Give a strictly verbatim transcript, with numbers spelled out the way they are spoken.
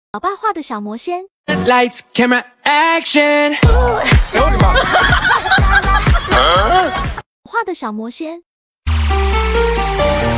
老爸画的小魔仙。 Lights, camera, action！ 画的小魔仙。